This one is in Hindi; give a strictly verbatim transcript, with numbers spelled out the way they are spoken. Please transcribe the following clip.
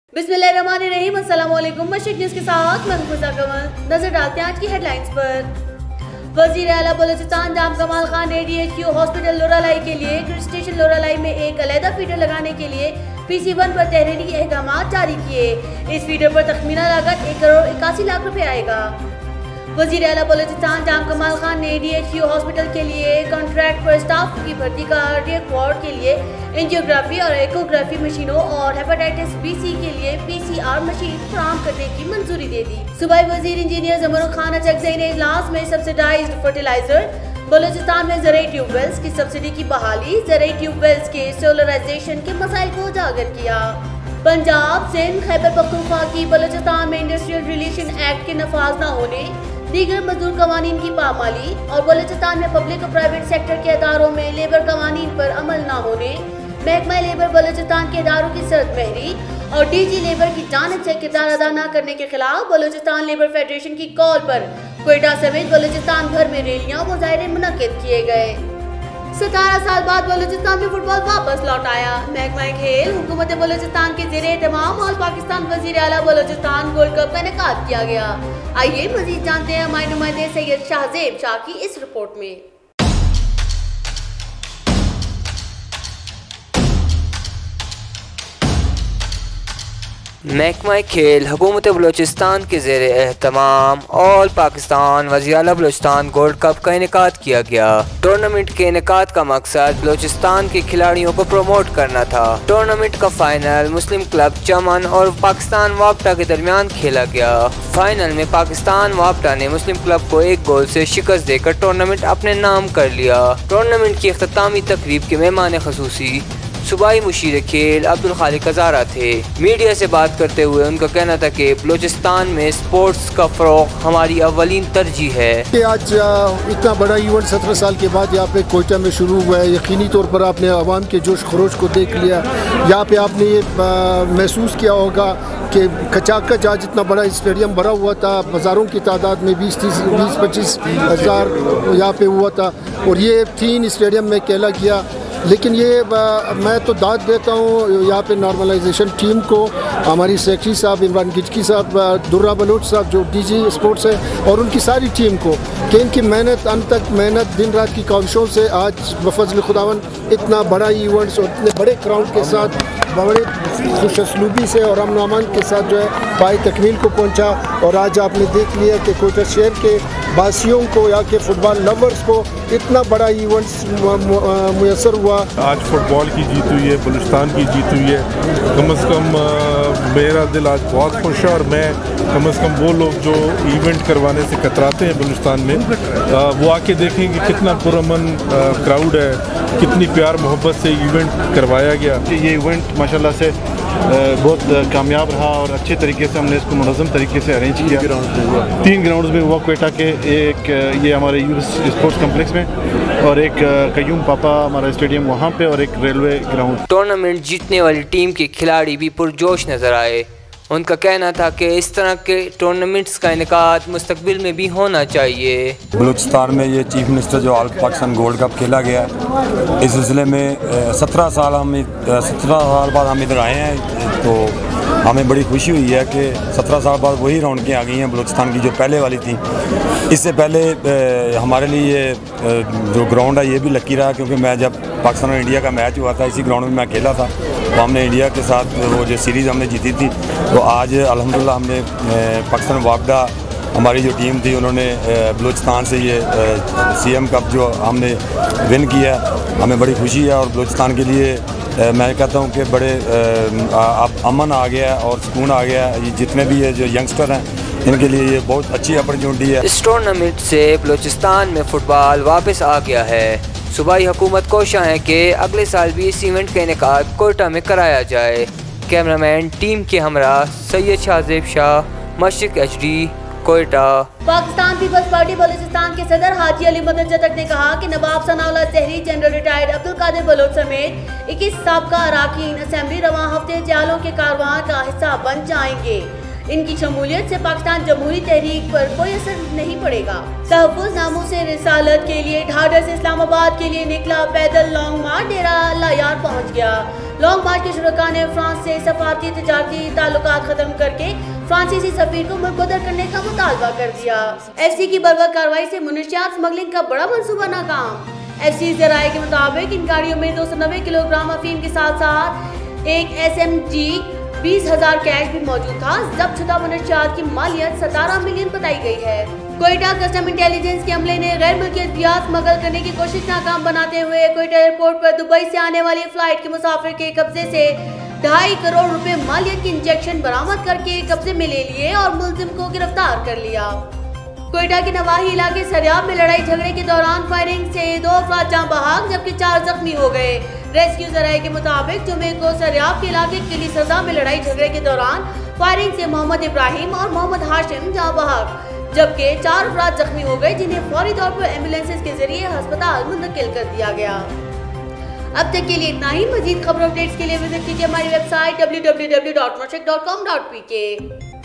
बिस्मिल्लाहिर्रहमानिर्रहीम, अस्सलाम वालेकुम। मशरिक न्यूज़ के साथ मैं मुफस्सा कमल। नजर डालते हैं आज की हेडलाइंस पर। वज़ीर आला बलूचिस्तान जाम कमाल खान ने D H U hospital Loralai के लिए ग्रिड स्टेशन लोरालाई में एक अलहदा फीडर लगाने के लिए पी सी वन पर तहरीरी अहकाम जारी किए। इस फीडर पर तखमीना लागत एक करोड़ इक्यासी लाख रुपए आएगा। वज़ीर आला बलूचिस्तान जाम कमाल खान ने डी एच यू हॉस्पिटल के लिए कॉन्ट्रैक्ट पर स्टाफ की भर्ती का कार्डियक वार्ड के लिए एंजियोग्राफी और एकोग्राफी मशीनों और हेपेटाइटिस बी सी के लिए पी सी आर मशीन फराहम करने की मंजूरी दे दी। सूबाई वजीर इंजीनियर जमरुख खान अचकज़ई ने इजलास में सब्सिडाइज्ड फर्टिलाइजर, बलूचिस्तान में ज़राई ट्यूबवेल्स की सब्सिडी की बहाली, ज़राई ट्यूबवेल्स के सोलराइजेशन के मसाइल को उजागर किया। पंजाब, सिंध, खैबर पख्तूनख्वा की बलूचिस्तान में इंडस्ट्रियल रिलेशन एक्ट के नफाज न होने, दीगर मजदूर कवानीन की पामाली और बलूचिस्तान में पब्लिक और प्राइवेट सेक्टर के अदारों में लेबर कवानीन पर अमल न होने, महकमा लेबर बलूचिस्तान के इदारों की सरद महरी और डी जी लेबर की जानिब से किरदार अदा न करने के खिलाफ बलूचिस्तान लेबर फेडरेशन की कॉल पर क्वेटा समेत बलूचिस्तान भर में रैलियां व मुजाहरे मुनक्किद किए गए। सतारह साल बाद बलूचिस्तान में फुटबॉल वापस लौट आया। महकमा खेल हुकूमत बलूचिस्तान के ज़ेरे एहतमाम ऑल पाकिस्तान वज़ीर आला बलूचिस्तान गोल्ड कप का इनेकाद किया गया। आइए मजीद जानते हैं हमारे नुमाइंदे सैयद शाहजेब शाह की इस रिपोर्ट में। महकमा खेल हुकूमत बलूचिस्तान के ज़ेर एहतमाम ऑल पाकिस्तान वज़ीर आला बलूचिस्तान गोल्ड कप का इनेकाद किया गया। टूर्नामेंट के इनेकाद का मकसद बलूचिस्तान के खिलाड़ियों को प्रमोट करना था। टूर्नामेंट का फाइनल मुस्लिम क्लब चमन और पाकिस्तान वापटा के दरमियान खेला गया। फाइनल में पाकिस्तान वापटा ने मुस्लिम क्लब को एक गोल से शिकस्त देकर टूर्नामेंट अपने नाम कर लिया। टूर्नामेंट की इख्तितामी तकरीब के मेहमान खसूसी सूबाई मुशीर खेल अब्दुल खालिक हज़ारा थे। मीडिया से बात करते हुए उनका कहना था कि बलूचिस्तान में स्पोर्ट्स का फ़रोग़ हमारी अव्वलीन तरजीह है। कि आज इतना बड़ा इवेंट सत्रह साल के बाद यहाँ पे कोयटा में शुरू हुआ है। यकीनी तौर पर आपने आवाम के जोश खरोश को देख लिया। यहाँ पे आपने ये महसूस किया होगा कि खचाखच आज इतना बड़ा स्टेडियम भरा हुआ था। बाज़ारों की तादाद में बीस तीस बीस पच्चीस हज़ार यहाँ पे हुआ था और ये तीन स्टेडियम में खेला गया। लेकिन ये मैं तो दाद देता हूँ यहाँ पे नॉर्मलाइजेशन टीम को, हमारी सेक्रेटरी साहब इमरान गिचकी साहब, दुर्रा बलोच साहब जो डीजी स्पोर्ट्स है और उनकी सारी टीम को कि इनकी मेहनत अंत तक मेहनत दिन रात की काविशों से आज बफज़ल खुदावन इतना बड़ा इवेंट्स और इतने बड़े क्राउड के साथ बड़े खुशअस्लूबी से और अमन अमान के साथ जो है पाई तकमील को पहुँचा। और आज आपने देख लिया कि कोयटा शहर के वासियों को या के फुटबॉल लवर्स को इतना बड़ा इवेंट्स मुयसर हुआ। आज फुटबॉल की जीत हुई है, बलूचिस्तान की जीत हुई है। कम अज़ कम मेरा दिल आज बहुत खुश है और मैं कम अज़ कम वो लोग जो इवेंट करवाने से कतराते हैं बलूचिस्तान में, वो आके देखें कि कितना पुरअमन क्राउड है, कितनी प्यार मोहब्बत से इवेंट करवाया गया। ये इवेंट माशाल्लाह से बहुत कामयाब रहा और अच्छे तरीके से हमने इसको मुनज़्ज़म तरीके से अरेंज किया। तीन ग्राउंड्स में हुआ कोयटा के, एक ये हमारे यूथ स्पोर्ट्स कम्प्लेक्स में और एक कयूम पापा हमारा स्टेडियम वहाँ पे और एक रेलवे ग्राउंड। टूर्नामेंट जीतने वाली टीम के खिलाड़ी भी पुरजोश नजर आए। उनका कहना था कि इस तरह के टूर्नामेंट्स का इनेकाद मुस्तकबिल में भी होना चाहिए। बलूचिस्तान में ये चीफ मिनिस्टर जो ऑल पाकिस्तान गोल्ड कप खेला गया है, इस सिलसिले में सत्रह साल हम सत्रह साल बाद हम इधर आए हैं तो हमें बड़ी खुशी हुई है कि सत्रह साल बाद वही रौनकें आ गई हैं बलूचिस्तान की जो पहले वाली थी। इससे पहले हमारे लिए ये जो ग्राउंड है ये भी लकी रहा क्योंकि मैं जब पाकिस्तान और इंडिया का मैच हुआ था इसी ग्राउंड में मैं खेला था, तो हमने इंडिया के साथ वो जो सीरीज़ हमने जीती थी। तो आज अल्हम्दुलिल्लाह हमने पाकिस्तान वापडा हमारी जो टीम थी उन्होंने बलूचिस्तान से ये सी एम कप जो हमने विन किया, हमें बड़ी खुशी है। और बलूचिस्तान के लिए मैं कहता हूँ कि बड़े अब अमन आ गया और सुकून आ गया। ये जितने भी ये जो यंगस्टर हैं इनके लिए ये बहुत अच्छी अपॉर्चुनिटी है। इस टूर्नामेंट से बलूचिस्तान में फुटबॉल वापस आ गया है। सूबाई हुकूमत कोशिश है कि अगले साल भी इस इवेंट का इनेकाद कोयटा में कराया जाए। कैमरामैन टीम के हमरा सैयद शाहजेब शाह, मशरिक एच डी, कोयटा। पाकिस्तान पीपल्स पार्टी बलूचिस्तान के सदर हाजी अली मदन जतक ने कहा कि नवाब सनाउल्लाह जहरी, जनरल रिटायर्ड अब्दुल कादिर बलोच समेत इक्कीस साबका अराकीन असेंबली रवां हफ्ते जालों के कारवां का हिस्सा बन जाएंगे। इनकी शमूलियत से पाकिस्तान जमहूरी तहरीक पर कोई असर नहीं पड़ेगा। तहफ़्फ़ुज़ नामूस रिसालत के लिए ढाढर से इस्लामाबाद के लिए निकला पैदल लॉन्ग मार्च डेरा अल्लाह यार पहुँच गया। लॉन्ग मार्च के शुरका ने फ्रांस से सफारती तजारती ताल्लुकात खत्म करके फ्रांसीसी सफीर को मुबद्दल करने का मुतालबा कर दिया। एफ सी की बर्वक्त कार्रवाई से मुनशियात स्मगलिंग का बड़ा मंसूबा नाकाम। एफ सी जराये के मुताबिक इन गाड़ियों में दो सौ नब्बे किलोग्राम अफीम के साथ साथ एक एस एम जी बीस हजार कैश भी मौजूद था। जब्त शुदा मुनशियात की मालियत सतारह मिलियन बताई गई है। कोयटा कस्टम इंटेलिजेंस के अमले ने गैर मुल्की अद्वियात स्मगल करने की कोशिश नाकाम बनाते हुए कोयटा एयरपोर्ट पर दुबई से आने वाली फ्लाइट के मुसाफिर के कब्जे से ढाई करोड़ रुपए मालियत की इंजेक्शन बरामद करके कब्जे में ले लिए और मुलजिम को गिरफ्तार कर लिया। कोयटा के नवाही इलाके सरियाब में लड़ाई झगड़े के दौरान फायरिंग से दो अफराद जाँ बहाक जबकि चार जख्मी हो गए। रेस्क्यू जराये के मुताबिक जुमे को सरियाब के इलाके किली सरदा में लड़ाई झगड़े के दौरान फायरिंग से मोहम्मद इब्राहिम और मोहम्मद हाशिम जाँ बहाक जबकि चार अफराद जख्मी हो गए जिन्हें फौरी तौर पर एम्बुलेंसेज के जरिए अस्पताल मुंतकिल कर दिया गया। अब तक के लिए इतना ही। मजीद खबर अपडेट्स के लिए विजिट कीजिए हमारी website W W W dot मोशक डॉट कॉम डॉट पी के।